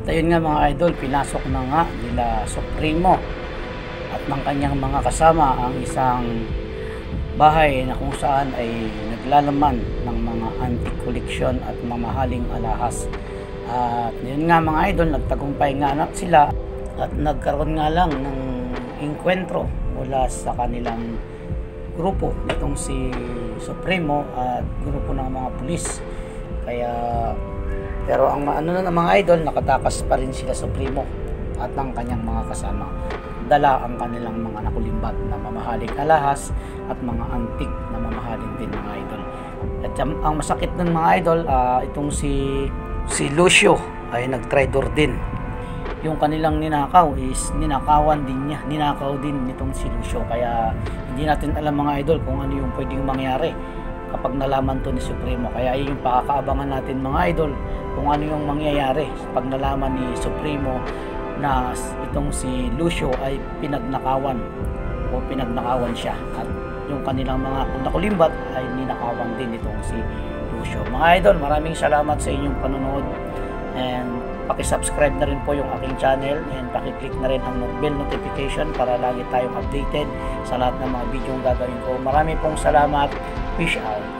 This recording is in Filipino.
At ayun nga mga idol, pinasok na nga nila Supremo at ng kanyang mga kasama ang isang bahay na kung saan ay naglalaman ng mga antique collection at mamahaling alahas. At yun nga mga idol, nagtagumpay nga na sila at nagkaroon nga lang ng inkwentro mula sa kanilang grupo nitong si Supremo at grupo ng mga pulis. Pero ang ano na mga idol, nakatakas pa rin sila Supremo at ng kanyang mga kasama. Dala ang kanilang mga nakulimbat na mamahaling alahas at mga antik na mamahaling din mga idol. At ang masakit ng mga idol, itong si Lucio ay nag-traitor din. Yung kanilang ninakaw is ninakaw din nitong si Lucio. Kaya hindi natin alam mga idol kung ano yung pwedeng mangyari kapag nalaman to ni Supremo. Kaya yung pakakaabangan natin mga idol kung ano yung mangyayari pag nalaman ni Supremo na itong si Lucio ay pinagnakawan siya at yung kanilang mga nakulimbat ay ninakawan din itong si Lucio. Mga idol, maraming salamat sa inyong panonood and paki-subscribe na rin po yung aking channel and paki-click na rin ang bell notification para lagi tayong updated sa lahat ng mga video yung gagawin ko. Marami pong salamat. Peace out.